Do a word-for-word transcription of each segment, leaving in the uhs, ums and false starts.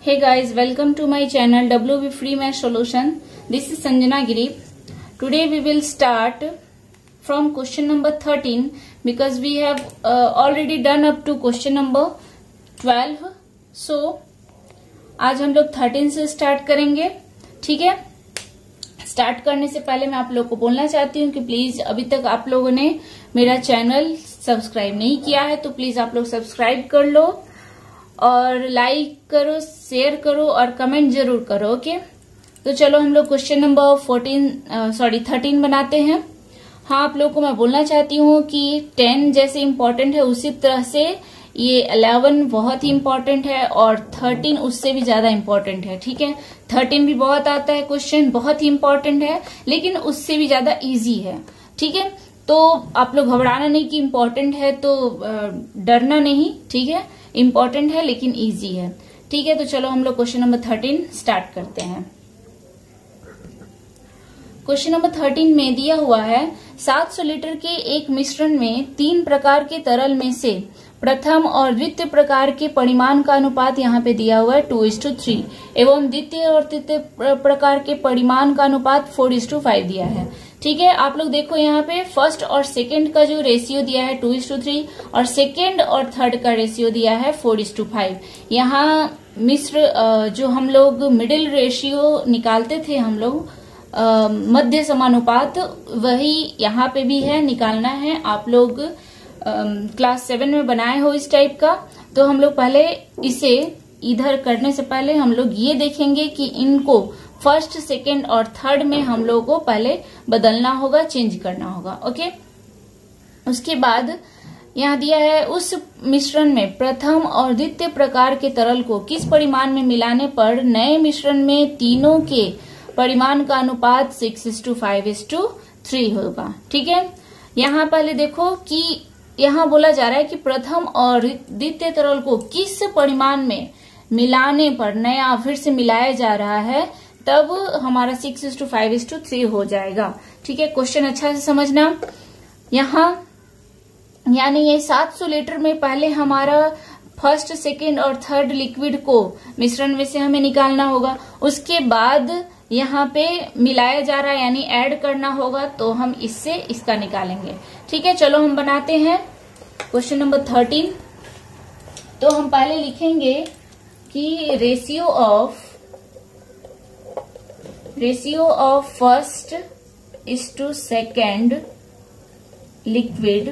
Hey guys, welcome to my channel W B Free Math Solution. This is Sanjana Giri. Today we will start from question number thirteen because we have uh, already done up to question number twelve. So आज हम लोग thirteen से start करेंगे. ठीक है, start करने से पहले मैं आप लोग को बोलना चाहती हूँ कि प्लीज अभी तक आप लोगों ने मेरा चैनल सब्सक्राइब नहीं किया है तो प्लीज आप लोग सब्सक्राइब कर लो और लाइक करो, शेयर करो और कमेंट जरूर करो. ओके, तो चलो हम लोग question number fourteen sorry thirteen बनाते हैं. हाँ, आप लोग को मैं बोलना चाहती हूँ कि टेन जैसे इम्पोर्टेंट है उसी तरह से ये इलेवन बहुत ही इम्पोर्टेंट है और थर्टीन उससे भी ज्यादा इम्पोर्टेंट है. ठीक है, थर्टीन भी बहुत आता है क्वेश्चन, बहुत ही इम्पोर्टेंट है लेकिन उससे भी ज्यादा इजी है. ठीक है, तो आप लोग घबराना नहीं कि इम्पोर्टेंट है तो डरना नहीं. ठीक है, इम्पोर्टेंट है लेकिन इजी है. ठीक है, तो चलो हम लोग क्वेश्चन नंबर थर्टीन स्टार्ट करते हैं. क्वेश्चन नंबर थर्टीन में दिया हुआ है सात सौ लीटर के एक मिश्रण में तीन प्रकार के तरल में से प्रथम और द्वितीय प्रकार के परिमाण का अनुपात यहाँ पे दिया हुआ है टू इज टू थ्री एवं द्वितीय और तृतीय प्रकार के परिमाण का अनुपात फोर इज टू फाइव दिया है. ठीक है, आप लोग देखो यहाँ पे फर्स्ट और सेकंड का जो रेशियो दिया है टू इज टू थ्री और सेकंड और थर्ड का रेशियो दिया है फोर इज टू फाइव. यहाँ मिश्र जो हम लोग मिडिल रेशियो निकालते थे हम लोग मध्य समानुपात, वही यहाँ पे भी है, निकालना है. आप लोग क्लास सेवन में बनाए हो इस टाइप का, तो हम लोग पहले इसे इधर करने से पहले हम लोग ये देखेंगे कि इनको फर्स्ट, सेकेंड और थर्ड में हम लोगों को पहले बदलना होगा, चेंज करना होगा. ओके, उसके बाद यहाँ दिया है उस मिश्रण में प्रथम और द्वितीय प्रकार के तरल को किस परिमाण में मिलाने पर नए मिश्रण में तीनों के परिमाण का अनुपात six is to five is to three होगा. ठीक है, यहाँ पहले देखो कि यहाँ बोला जा रहा है कि प्रथम और द्वितीय तरल को किस परिमाण में मिलाने पर नया फिर से मिलाया जा रहा है तब हमारा six is to five is to three हो जाएगा. ठीक है, क्वेश्चन अच्छा से समझना. यहाँ यानी ये सात सौ लीटर में पहले हमारा फर्स्ट, सेकेंड और थर्ड लिक्विड को मिश्रण में से हमें निकालना होगा. उसके बाद यहाँ पे मिलाया जा रहा है यानी ऐड करना होगा, तो हम इससे इसका निकालेंगे. ठीक है, चलो हम बनाते हैं क्वेश्चन नंबर थर्टीन. तो हम पहले लिखेंगे कि ratio of ratio of first is to second liquid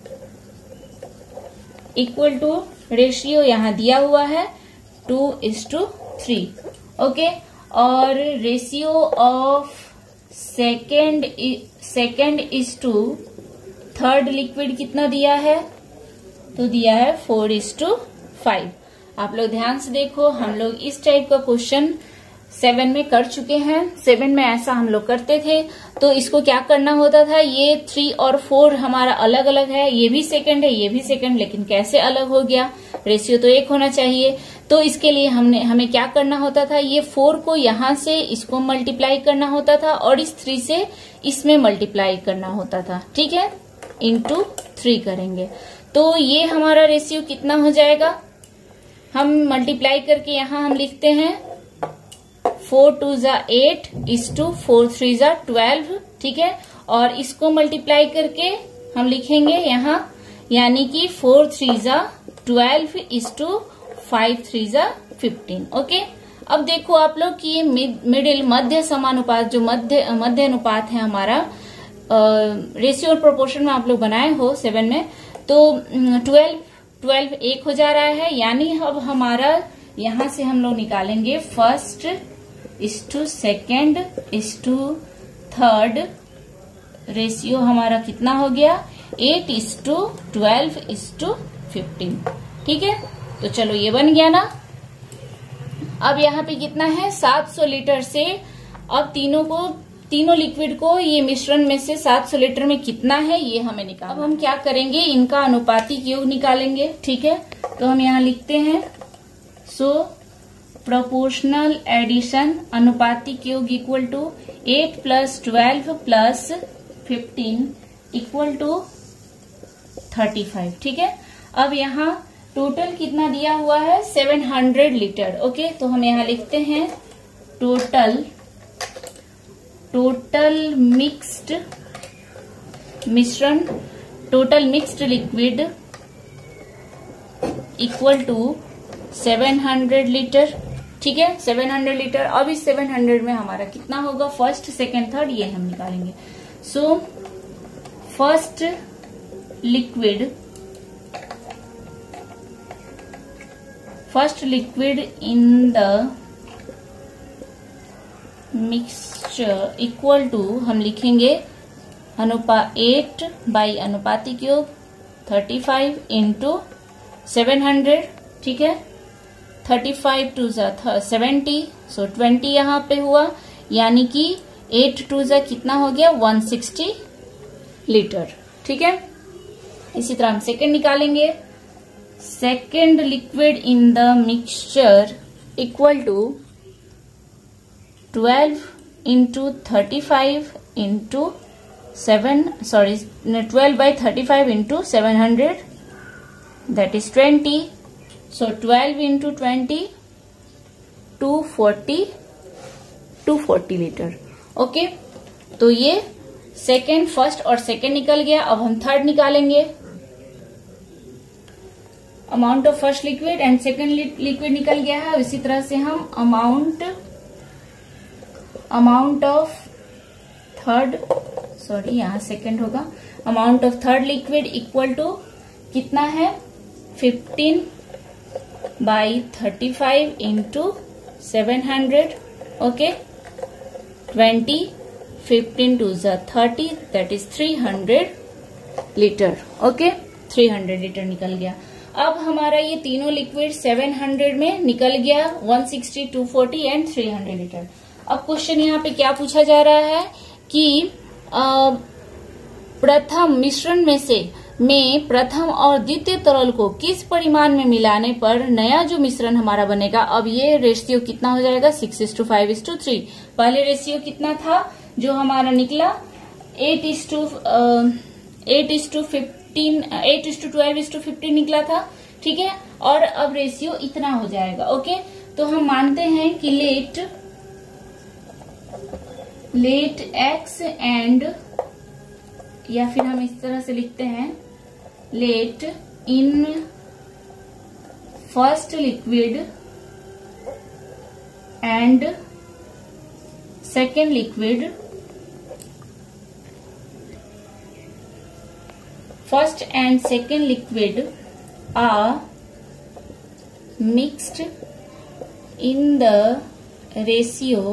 equal to ratio यहाँ दिया हुआ है two is to three. Okay, और ratio of second second is to third liquid कितना दिया है, तो दिया है फोर इज टू फाइव. आप लोग ध्यान से देखो, हम लोग इस टाइप का क्वेश्चन सेवन में कर चुके हैं. सेवन में ऐसा हम लोग करते थे. तो इसको क्या करना होता था, ये थ्री और फोर हमारा अलग अलग है, ये भी सेकंड है ये भी सेकंड, लेकिन कैसे अलग हो गया, रेशियो तो एक होना चाहिए. तो इसके लिए हमने हमें क्या करना होता था, ये फोर को यहाँ से इसको मल्टीप्लाई करना होता था और इस थ्री से इसमें मल्टीप्लाई करना होता था. ठीक है, इंटू थ्री करेंगे तो ये हमारा रेशियो कितना हो जाएगा, हम मल्टीप्लाई करके यहाँ हम लिखते हैं फोर टू जा eight is to four three जा ट्वेल्व. ठीक है, और इसको मल्टीप्लाई करके हम लिखेंगे यहाँ यानी कि फोर थ्री जा twelve is to five three जा फिफ्टीन. ओके, अब देखो आप लोग कि ये मिडिल मध्य समानुपात जो मध्य मध्य अनुपात है हमारा रेशियो और प्रोपोर्शन में आप लोग बनाए हो सेवन में, तो ट्वेल्व ट्वेल्व एक हो जा रहा है. यानी अब हमारा यहाँ से हम लोग निकालेंगे first is to second is to third, ratio हमारा कितना हो गया eight is to twelve is to fifteen. ठीक है, तो चलो ये बन गया ना. अब यहाँ पे कितना है सात सौ लीटर से, अब तीनों को तीनों लिक्विड को ये मिश्रण में से सात सौ लीटर में कितना है ये हमें निकालना. अब हम क्या करेंगे, इनका अनुपातिक योग निकालेंगे. ठीक है, तो हम यहाँ लिखते हैं सो प्रोपोर्शनल एडिशन अनुपातिक योग equal to eight plus twelve plus fifteen equal to thirty five. ठीक है, अब यहाँ टोटल कितना दिया हुआ है, सेवन हंड्रेड लीटर। ओके, तो हम यहाँ लिखते हैं टोटल टोटल मिक्स्ड मिश्रण, total mixed liquid equal to seven hundred litre. ठीक है, सेवन हंड्रेड लीटर। अब इस सेवन हंड्रेड में हमारा कितना होगा, फर्स्ट सेकेंड थर्ड ये हम निकालेंगे। So first liquid first liquid in the mixture equal to, हम लिखेंगे अनुपात एट बाई अनुपातिक योग thirty five into seven hundred. ठीक है, थर्टी फाइव टू जा सेवेंटी, सो ट्वेंटी यहाँ पे हुआ, यानी कि एट टू जा कितना हो गया, वन सिक्सटी लीटर। ठीक है, इसी तरह हम सेकेंड निकालेंगे। Second liquid in the mixture equal to twelve into thirty five into seven sorry twelve by thirty five into seven hundred, that is twenty. So twelve into twenty, two forty two forty litre. Okay, तो ये second, first और second निकल गया। अब हम third निकालेंगे। Amount of first liquid and second liquid निकल गया है। इसी तरह से हम amount amount of third sorry यहाँ सेकेंड होगा, amount of third liquid equal to कितना है, fifteen by thirty five into seven hundred. Okay, twenty, fifteen two जा thirty, that is three hundred litre. Okay, three hundred litre निकल गया। अब हमारा ये तीनों लिक्विड सेवन हंड्रेड में निकल गया, one sixty, two forty and three hundred litre. अब क्वेश्चन यहाँ पे क्या पूछा जा रहा है कि आ, प्रथम मिश्रण में से में प्रथम और द्वितीय तरल को किस परिमाण में मिलाने पर नया जो मिश्रण हमारा बनेगा। अब ये रेशियो कितना हो जाएगा, six is to five is to three. पहले रेशियो कितना था जो हमारा निकला, eight is to eight is to fifteen eight is to twelve is to fifteen निकला था। ठीक है, और अब रेशियो इतना हो जाएगा। ओके, तो हम मानते हैं कि लेट लेट एक्स एंड, या फिर हम इस तरह से लिखते हैं, let in first liquid and second liquid, first and second liquid are mixed in the ratio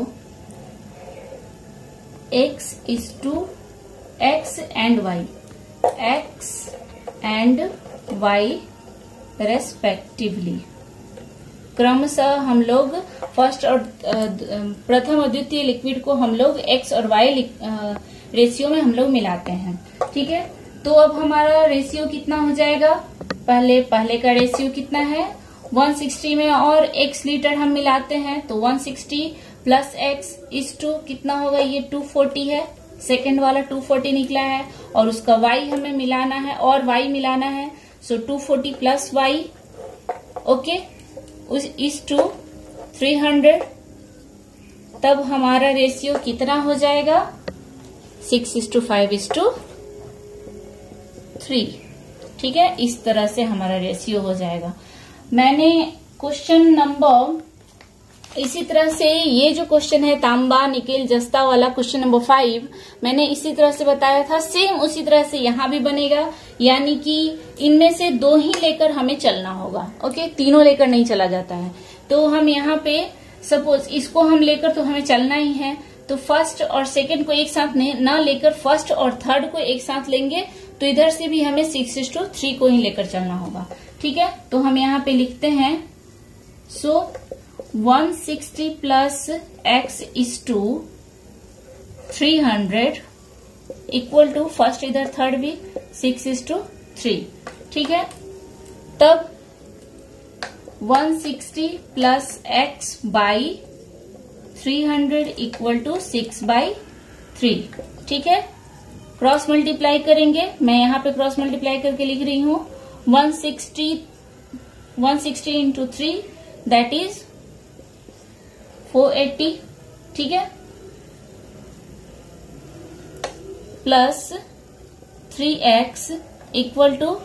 x is to x and y, x and y respectively. क्रमशः हम लोग फर्स्ट और प्रथम और द्वितीय लिक्विड को हम लोग x और y रेशियो में हम लोग मिलाते हैं। ठीक है, तो अब हमारा रेशियो कितना हो जाएगा, पहले पहले का रेशियो कितना है, वन सिक्सटी में और x लीटर हम मिलाते हैं तो one sixty plus x is to कितना होगा, ये टू फोर्टी है, सेकेंड वाला टू फोर्टी निकला है, और उसका y हमें मिलाना है और y मिलाना है, so two forty plus y. Okay, उस इज टू थ्री हंड्रेड। तब हमारा रेशियो कितना हो जाएगा, six is to five is to three. ठीक है, इस तरह से हमारा रेशियो हो जाएगा। मैंने क्वेश्चन नंबर, इसी तरह से ये जो क्वेश्चन है तांबा निकेल जस्ता वाला क्वेश्चन नंबर फाइव, मैंने इसी तरह से बताया था, सेम उसी तरह से यहाँ भी बनेगा, यानी कि इनमें से दो ही लेकर हमें चलना होगा। ओके, तीनों लेकर नहीं चला जाता है। तो हम यहाँ पे सपोज इसको हम लेकर तो हमें चलना ही है, तो फर्स्ट और सेकंड को एक साथ न लेकर फर्स्ट और थर्ड को एक साथ लेंगे, तो इधर से भी हमें सिक्स इज टू थ्री को ही लेकर चलना होगा। ठीक है, तो हम यहाँ पे लिखते हैं, so one sixty plus x is to three hundred equal to, first इधर थर्ड भी सिक्स इज टू थ्री। ठीक है, तब one sixty plus x by three hundred equal to six by three. ठीक है, क्रॉस मल्टीप्लाई करेंगे, मैं यहाँ पे क्रॉस मल्टीप्लाई करके लिख रही हूँ, one sixty one sixty into three that is four eighty, ठीक है, plus three x equal to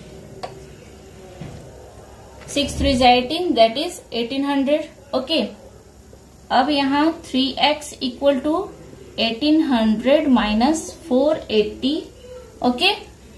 six three eighteen that is eighteen hundred. Okay, अब यहाँ three x equal to eighteen hundred minus four eighty. Okay,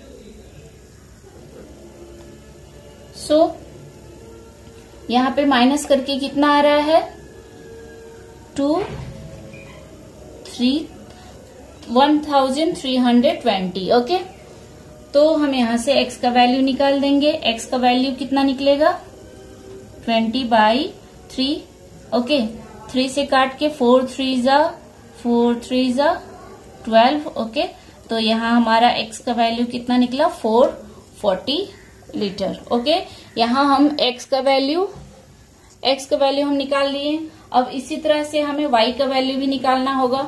so यहाँ पे minus करके कितना आ रहा है, two three one thousand three hundred twenty. Okay, तो हम यहां से x का वैल्यू निकाल देंगे। x का वैल्यू कितना निकलेगा, twenty by three. Okay, three से काट के फोर थ्री जा फोर थ्री जा ट्वेल्व। ओके, तो यहाँ हमारा x का वैल्यू कितना निकला, फोर फोर्टी लीटर। ओके, यहाँ हम x का वैल्यू x का वैल्यू हम निकाल लिए। अब इसी तरह से हमें y का वैल्यू भी निकालना होगा।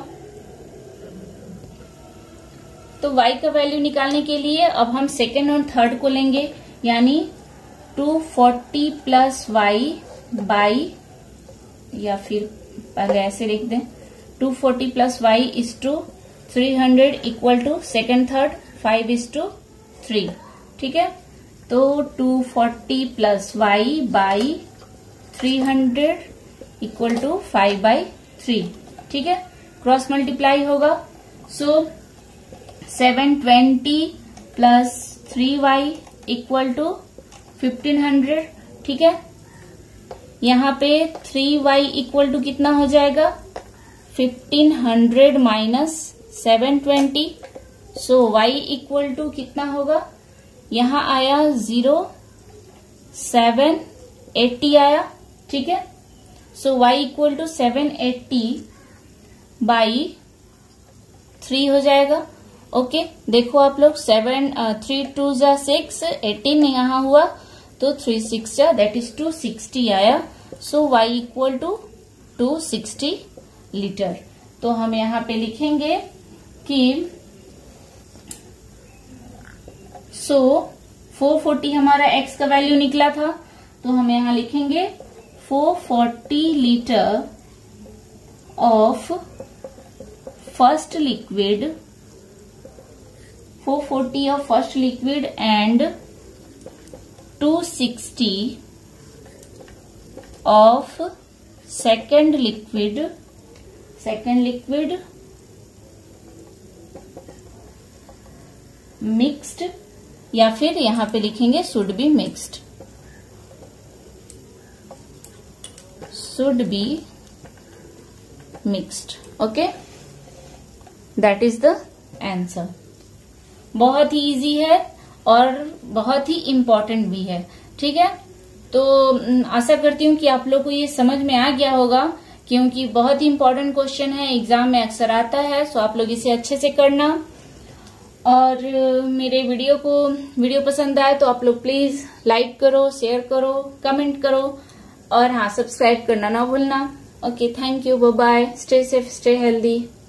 तो y का वैल्यू निकालने के लिए अब हम सेकेंड और थर्ड को लेंगे, यानी two forty plus y by, या फिर पहले ऐसे लिख दें, two forty plus y is to three hundred equal to second third five is to three. ठीक है, तो two forty plus y by three hundred equal to five by three. ठीक है, क्रॉस मल्टीप्लाई होगा। So seven twenty plus three y equal to fifteen hundred. ठीक है, यहाँ पे थ्री वाई इक्वल टू कितना हो जाएगा, fifteen hundred minus seven twenty. So y equal to कितना होगा, यहाँ आया जीरो सेवन एट्टी आया। ठीक है, so y equal to seven eighty by three हो जाएगा। ओके, देखो आप लोग, सेवन थ्री टू जा सिक्स, एटीन यहाँ हुआ, तो थ्री सिक्स जा दैट इज टू सिक्सटी आया। So y equal to two sixty litre. तो हम यहाँ पे लिखेंगे कि सो फोर फोर्टी हमारा x का वैल्यू निकला था, तो हम यहाँ लिखेंगे four forty litre of first liquid, four forty of first liquid and two sixty of second liquid, second liquid mixed, या फिर यहां पे लिखेंगे should be mixed, should be mixed. Okay, that is the answer. बहुत ही easy है और बहुत ही इम्पोर्टेंट भी है। ठीक है, तो आशा करती हूँ कि आप लोग को ये समझ में आ गया होगा, क्योंकि बहुत ही इम्पोर्टेंट क्वेश्चन है, एग्जाम में अक्सर आता है। सो आप लोग इसे अच्छे से करना, और मेरे वीडियो को वीडियो पसंद आए तो आप लोग प्लीज लाइक करो, शेयर करो, कमेंट करो, और हाँ, सब्सक्राइब करना ना भूलना। Okay, thank you, bye bye, stay safe, stay healthy.